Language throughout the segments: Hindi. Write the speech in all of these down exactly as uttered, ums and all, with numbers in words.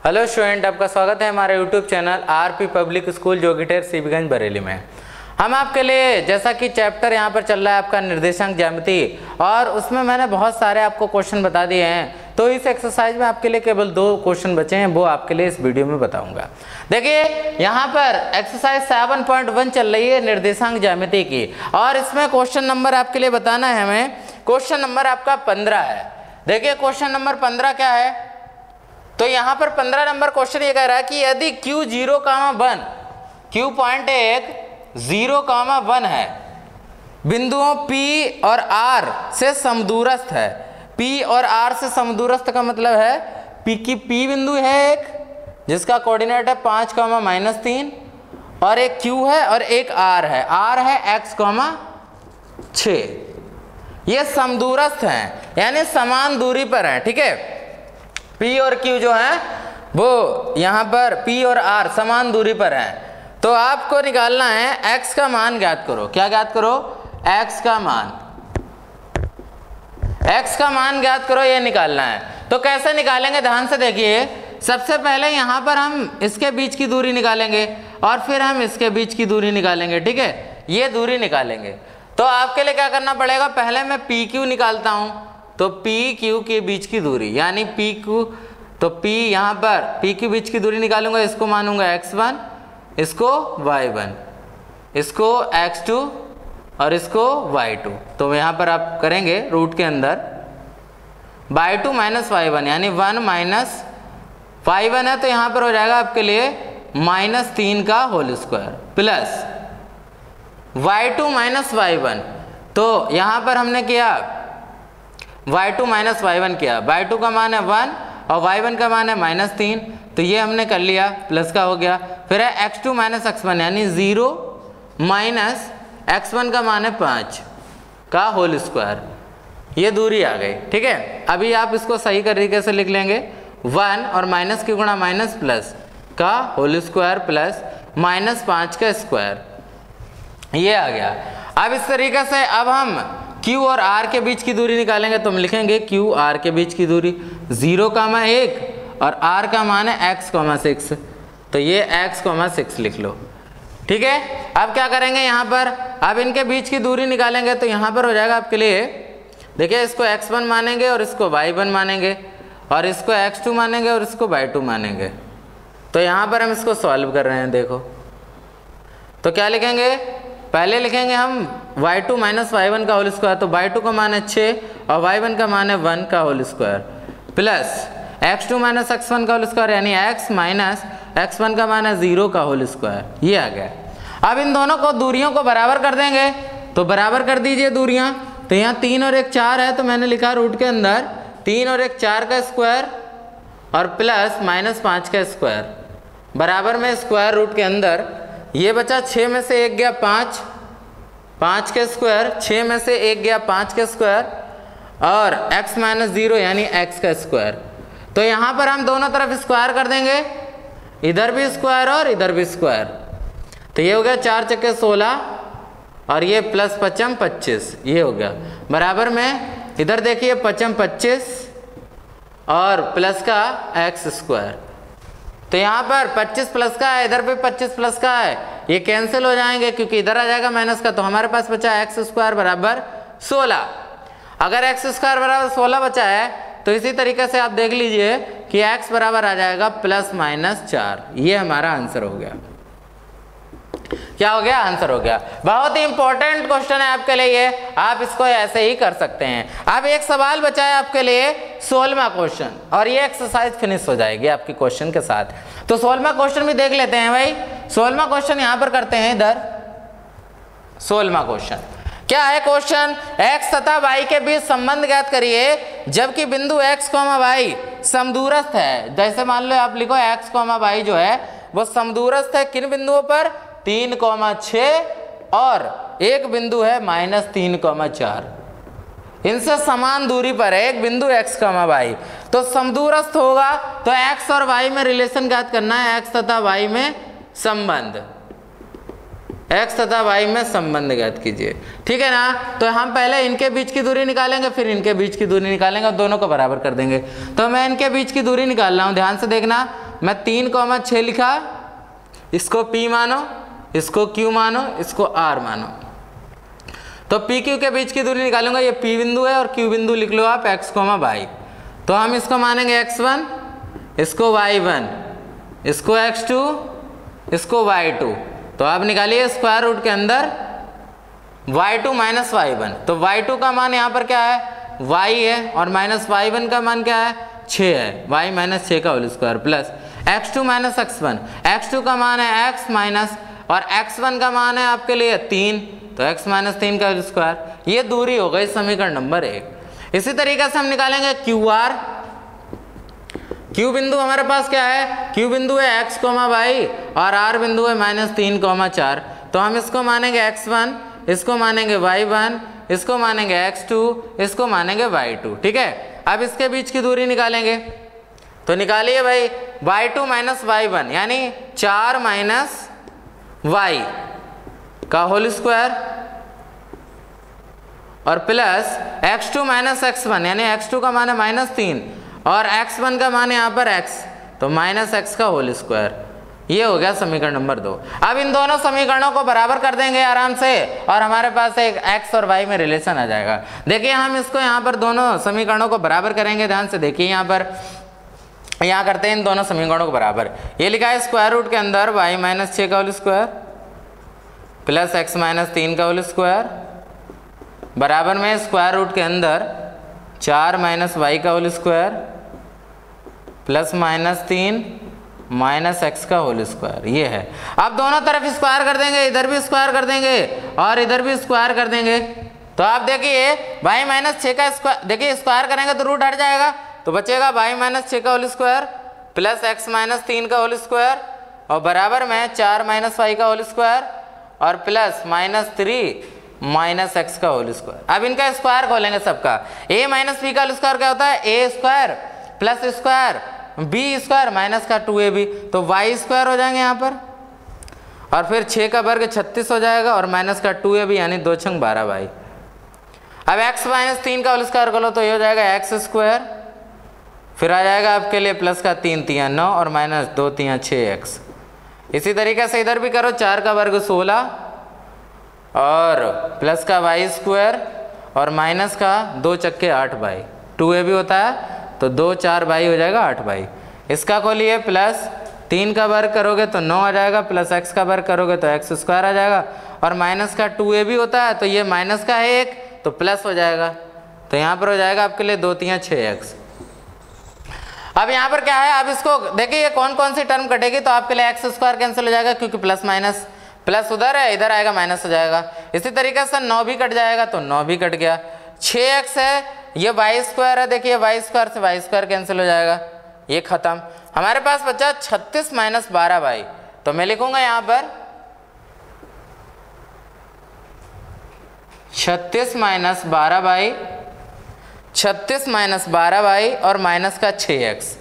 हेलो स्टूडेंट, आपका स्वागत है हमारे YouTube channel RP public school Jogiter CB Ganj Bareilly में। हम आपके लिए जैसा कि चैप्टर यहाँ पर चल रहा है आपका निर्देशांक ज्यामिति, और उसमें मैंने बहुत सारे आपको क्वेश्चन बता दिए हैं। तो इस एक्सरसाइज में आपके लिए केवल दो क्वेश्चन बचे हैं, वो आपके लिए इस वीडियो में बताऊंगा। देखिए यहाँ पर एक्सरसाइज सेवन पॉइंट वन चल रही है निर्देशांक ज्यामिति की, और इसमें क्वेश्चन नंबर आपके लिए बताना है हमें। क्वेश्चन नंबर आपका पंद्रह है। देखिए क्वेश्चन नंबर पंद्रह क्या है, तो यहाँ पर पंद्रह नंबर क्वेश्चन ये कह रहा है कि यदि Q zero comma one, Q point एक जीरो कामा वन है, बिंदुओं P और R से समदूरस्थ है। P और R से समदूरस्थ का मतलब है P की P बिंदु है एक, जिसका कोऑर्डिनेट है पाँच कामा माइनस तीन, और एक Q है और एक R है, R है x कामा छः। ये समदूरस्थ हैं, यानी समान दूरी पर हैं। ठीक है, P और Q जो है वो यहाँ पर P और R समान दूरी पर हैं। तो आपको निकालना है x का मान ज्ञात करो। क्या ज्ञात करो? x का मान, x का मान ज्ञात करो, ये निकालना है। तो कैसे निकालेंगे, ध्यान से देखिए। सबसे पहले यहाँ पर हम इसके बीच की दूरी निकालेंगे और फिर हम इसके बीच की दूरी निकालेंगे। ठीक है, ये दूरी निकालेंगे। तो आपके लिए क्या करना पड़ेगा, पहले मैं पी क्यू निकालता हूँ। तो पी क्यू के बीच की दूरी, यानी पी क्यू, तो पी यहाँ पर पी क्यू बीच की दूरी निकालूंगा। इसको मानूंगा एक्स वन, इसको वाई वन, इसको एक्स टू और इसको वाई टू। तो यहाँ पर आप करेंगे रूट के अंदर Y two minus Y one, यानी वन माइनस वाई वन है, तो यहाँ पर हो जाएगा आपके लिए माइनस तीन का whole square plus Y two minus Y one. तो यहाँ पर हमने किया Y two minus Y one किया, वाई टू का मान है वन और वाई वन का मान है माइनस तीन, तो ये हमने कर लिया, प्लस का हो गया। फिर है X two minus X one, यानी ज़ीरो माइनस एक्स वन का मान है पाँच का होल स्क्वायर। ये दूरी आ गई। ठीक है, अभी आप इसको सही तरीके से लिख लेंगे, वन और माइनस की गुणा माइनस प्लस का होल स्क्वायर प्लस माइनस पाँच का स्क्वायर, ये आ गया। अब इस तरीके से अब हम Q और R के बीच की दूरी निकालेंगे। तो हम लिखेंगे Q R के बीच की दूरी जीरो कामा एक और R का मान है x कामा सिक्स, तो ये x कामा सिक्स लिख लो। ठीक है, अब क्या करेंगे यहाँ पर, अब इनके बीच की दूरी निकालेंगे। तो यहाँ पर हो जाएगा आपके लिए, देखिए इसको एक्स वन मानेंगे और इसको वाई वन मानेंगे, और इसको एक्स टू मानेंगे और इसको वाई टू मानेंगे। तो यहाँ पर हम इसको सॉल्व कर रहे हैं। देखो तो क्या लिखेंगे, पहले लिखेंगे हम Y two minus Y one का होल स्क्वायर। तो वाई टू का मान है छः और वाई वन का मान है वन का whole square plus X two minus X one का होल स्क्वायर, यानी x माइनस एक्स वन का मान है जीरो का होल स्क्वायर। ये आ गया। अब इन दोनों को दूरियों को बराबर कर देंगे। तो बराबर कर दीजिए दूरियां। तो यहाँ तीन और एक चार है, तो मैंने लिखा रूट के अंदर तीन और एक चार का स्क्वायर और प्लस माइनस पाँच का स्क्वायर बराबर में स्क्वायर रूट के अंदर। ये बचा छः में से एक गया पाँच, पाँच के स्क्वायर, छः में से एक गया पाँच के स्क्वायर और x माइनस जीरो यानी x का स्क्वायर। तो यहाँ पर हम दोनों तरफ स्क्वायर कर देंगे, इधर भी स्क्वायर और इधर भी स्क्वायर। तो ये हो गया चार चक्के सोलह और ये प्लस पचम पच्चीस, ये हो गया बराबर में। इधर देखिए पचम पच्चीस और प्लस का एक्स स्क्वायर। तो यहाँ पर पच्चीस प्लस का है, इधर भी पच्चीस प्लस का है, ये कैंसिल हो जाएंगे क्योंकि इधर आ जाएगा माइनस का। तो हमारे पास बचा एक्स स्क्वायर बराबर सोलह। अगर एक्स स्क्वायर बराबर सोलह बचा है तो इसी तरीके से आप देख लीजिए कि एक्स बराबर आ जाएगा प्लस माइनस चार। ये हमारा आंसर हो गया। क्या हो गया? आंसर हो गया। बहुत ही इंपॉर्टेंट क्वेश्चन है आपके लिए ये, आप इसको ऐसे ही कर सकते हैं। अब एक सवाल बचा है आपके लिए, सोलहवां क्वेश्चन, और ये एक्सरसाइज फिनिश हो जाएगी आपकी क्वेश्चन के साथ। तो सोलहवां क्वेश्चन भी देख लेते हैं भाई। सोलहवां क्वेश्चन यहां पर करते हैं। इधर सोलहवां क्वेश्चन क्या है, क्वेश्चन x तथा y के बीच संबंध ज्ञात करिए जबकि बिंदु x, y समदूरस्थ है। जैसे मान लो आप लिखो x, y जो है वो समदूरस्थ है किन बिंदुओं पर, तीन कौमा छः और एक बिंदु है माइनस तीन कौमा चार। इनसे समान दूरी पर है एक बिंदु x, y। तो समदूरस्थ होगा तो x और y में रिलेशन ज्ञात करना है, x तथा y में संबंध, x तथा y में संबंध ज्ञात कीजिए। ठीक है ना। तो हम पहले इनके बीच की दूरी निकालेंगे, फिर इनके बीच की दूरी निकालेंगे और दोनों को बराबर कर देंगे। तो मैं इनके बीच की दूरी निकाल रहा हूँ, ध्यान से देखना। मैं तीन कॉमा छः लिखा, इसको P मानो, इसको Q मानो, इसको R मानो। तो P Q के बीच की दूरी निकालूंगा, ये P बिंदु है और Q बिंदु लिख लो आप x कॉमा वाई। तो हम इसको मानेंगे एक्स वन, इसको वाई वन, इसको एक्स टू, इसको वाई टू। तो आप निकालिए स्क्वायर रूट के अंदर Y two minus Y one. तो वाई टू का मान यहाँ पर क्या है, y है, और माइनस वाई वन का मान क्या है, छः है, y माइनस छः का whole square plus X two minus X one. X two का मान है x माइनस, और एक्स वन का मान है आपके लिए तीन, तो x माइनस तीन का होल स्क्वायर। ये दूरी हो गई समीकरण नंबर एक। इसी तरीके से हम निकालेंगे क्यू आर। क्यू बिंदु हमारे पास क्या है, क्यू बिंदु है x कोमा वाई और r बिंदु है माइनस तीन कोमा चार। तो हम इसको मानेंगे एक्स वन, इसको मानेंगे वाई वन, इसको मानेंगे एक्स टू, इसको मानेंगे वाई टू। ठीक है, अब इसके बीच की दूरी निकालेंगे। तो निकालिए भाई Y two minus Y one यानी चार माइनस वाई का होल स्क्वायर और plus X two minus X one यानी एक्स टू का मान है माइनस तीन और एक्स वन का मान है यहाँ पर x, तो माइनस एक्स का होल स्क्वायर। ये हो गया समीकरण नंबर दो। अब इन दोनों समीकरणों को बराबर कर देंगे आराम से और हमारे पास एक x और y में रिलेशन आ जाएगा। देखिए हम इसको यहाँ पर दोनों समीकरणों को बराबर करेंगे, ध्यान से देखिए। यहाँ पर यहाँ करते हैं इन दोनों समीकरणों को बराबर। ये लिखा है स्क्वायर रूट के अंदर y माइनस छः का whole square plus x minus तीन का होल स्क्वायर बराबर में स्क्वायर रूट के अंदर चार माइनस वाई का होल स्क्वायर प्लस माइनस तीन माइनस एक्स का होल स्क्वायर। ये है। अब दोनों तरफ स्क्वायर कर देंगे, इधर भी स्क्वायर कर देंगे और इधर भी स्क्वायर कर देंगे। तो आप देखिए y माइनस छः का स्क्वायर, देखिए स्क्वायर करेंगे तो रूट हट जाएगा, तो बचेगा y माइनस छः का whole square plus x minus तीन का होल स्क्वायर और बराबर में चार माइनस वाई का होल स्क्वायर और plus minus three minus x का होल स्क्वायर। अब इनका स्क्वायर खोलेंगे सबका। a माइनस बी का होल स्क्वायर क्या होता है, a square plus square b square minus का टू ए बी, तो वाई स्क्वायर हो जाएंगे यहाँ पर और फिर छः का वर्ग छत्तीस हो जाएगा और माइनस का टू ए बी यानी दो छंग बारह वाई। अब x माइनस तीन का होल स्क्वायर करो तो ये हो जाएगा एक्स स्क्वायर, फिर आ जाएगा आपके लिए प्लस का तीन तियाँ नौ और माइनस दो तियाँ छः एक्स। इसी तरीके से इधर भी करो, चार का वर्ग सोलह और प्लस का वाई स्क्वायर और माइनस का दो चक्के आठ बाई, टू ए भी होता है तो दो चार बाई हो जाएगा आठ बाई। इसका खोलिए प्लस तीन का वर्ग करोगे तो नौ आ जाएगा प्लस एक्स का वर्ग करोगे तो एक्स स्क्वायर आ जाएगा और माइनस का टू ए भी होता है तो ये माइनस का है एक तो प्लस हो जाएगा, तो यहाँ पर हो जाएगा आपके लिए दो तियाँ छः एक्स। अब यहाँ पर क्या है, अब इसको देखिए ये कौन कौन सी टर्म कटेगी, तो आपके लिए एक्स स्क्वायर कैंसिल हो जाएगा क्योंकि प्लस माइनस प्लस उधर है, इधर आएगा माइनस हो जाएगा। इसी तरीके से नौ भी कट जाएगा तो नौ भी कट गया। छः एक्स है, ये वाई स्क्वायर है, देखिए वाई स्क्वायर से वाई स्क्वायर कैंसिल हो जाएगा, ये खत्म। हमारे पास बचा छत्तीस माइनस बारह वाई, तो मैं लिखूंगा यहाँ पर छत्तीस माइनस बारह वाई, छत्तीस माइनस बारह वाई और माइनस का छः एक्स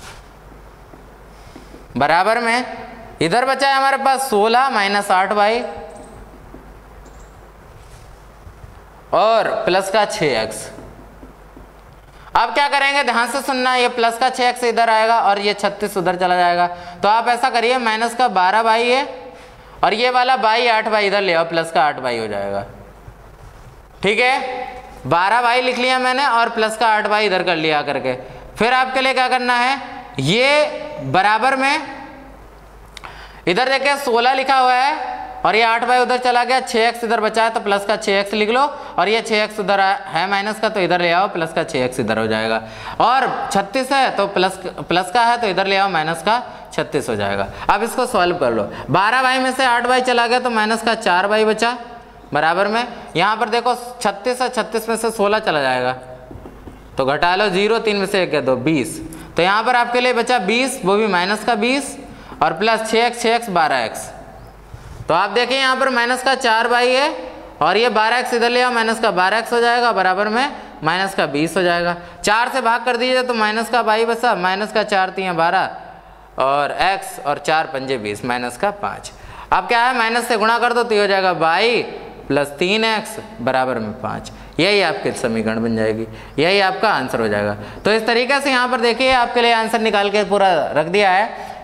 बराबर में इधर बचा है हमारे पास सोलह माइनस आठ वाई और प्लस का छः एक्स। अब क्या करेंगे, ध्यान से सुनना, ये प्लस का छः एक्स इधर आएगा और ये छत्तीस उधर चला जाएगा। तो आप ऐसा करिए माइनस का बारह बाई है और ये वाला बाई आठ बाई इधर ले आओ, प्लस का आठ बाई हो जाएगा। ठीक है, बारह बाई लिख लिया मैंने और प्लस का आठ बाई इधर कर लिया करके। फिर आपके लिए क्या करना है, ये बराबर में इधर देखिए सोलह लिखा हुआ है और ये आठ बाई उधर चला गया, छः एक्स इधर बचा है तो प्लस का छः एक्स लिख लो और ये छः एक्स उधर है माइनस का तो इधर ले आओ, प्लस का छः एक्स इधर हो जाएगा। और छत्तीस है तो प्लस प्लस का है तो इधर ले आओ, माइनस का छत्तीस हो जाएगा। अब इसको सॉल्व कर लो। बारह बाई में से आठ बाई चला गया तो माइनस का चार बाई बचा बराबर में। यहाँ पर देखो छत्तीस है, छत्तीस में से सोलह चला जाएगा तो घटा लो, जीरो तीन में से एक है दो, बीस। तो यहाँ पर आपके लिए बचा बीस, वो भी माइनस का बीस और प्लस छः एक्स छः एक्स बारह एक्स। तो आप देखिए यहाँ पर माइनस का चार बाई है और ये बारह एक्स इधर ले आओ, माइनस का बारह एक्स हो जाएगा बराबर में माइनस का बीस हो जाएगा। चार से भाग कर दीजिए तो माइनस का बाई बचा, माइनस का चार तियाँ बारह और एक्स और चार पंजे बीस, माइनस का पाँच। अब क्या है, माइनस से गुणा कर दो तो ये हो जाएगा बाई प्लस तीन एक्स बराबर में पाँच। यही आपके समीकरण बन जाएगी, यही आपका आंसर हो जाएगा। तो इस तरीके से यहाँ पर देखिए आपके लिए आंसर निकाल के पूरा रख दिया है।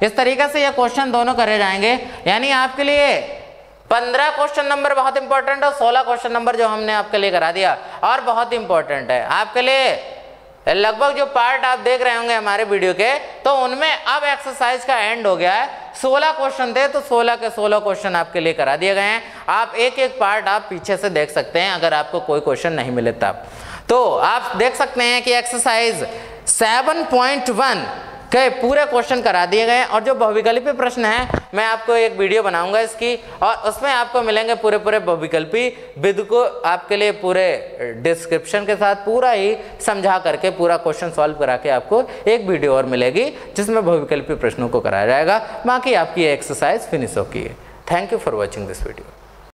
इस तरीके से ये क्वेश्चन दोनों करे जाएंगे। यानी आपके लिए पंद्रह क्वेश्चन नंबर बहुत इंपॉर्टेंट है और सोलह क्वेश्चन नंबर जो हमने आपके लिए करा दिया और बहुत इंपॉर्टेंट है आपके लिए। लगभग जो पार्ट आप देख रहे होंगे हमारे वीडियो के, तो उनमें अब एक्सरसाइज का एंड हो गया है। सोलह क्वेश्चन थे तो सोलह के सोलह क्वेश्चन आपके लिए करा दिए गए हैं। आप एक एक पार्ट आप पीछे से देख सकते हैं अगर आपको कोई क्वेश्चन नहीं मिले तब। तो आप देख सकते हैं कि एक्सरसाइज सेवन पॉइंट वन के पूरे क्वेश्चन करा दिए गए। और जो बहुविकल्पी प्रश्न है मैं आपको एक वीडियो बनाऊंगा इसकी, और उसमें आपको मिलेंगे पूरे पूरे बहुविकल्पी विधि को आपके लिए पूरे डिस्क्रिप्शन के साथ पूरा ही समझा करके पूरा क्वेश्चन सॉल्व करा के आपको एक वीडियो और मिलेगी जिसमें बहुविकल्पी प्रश्नों को कराया जाएगा। बाकी आपकी एक्सरसाइज फिनिश होगी है। Thank you for watching this video.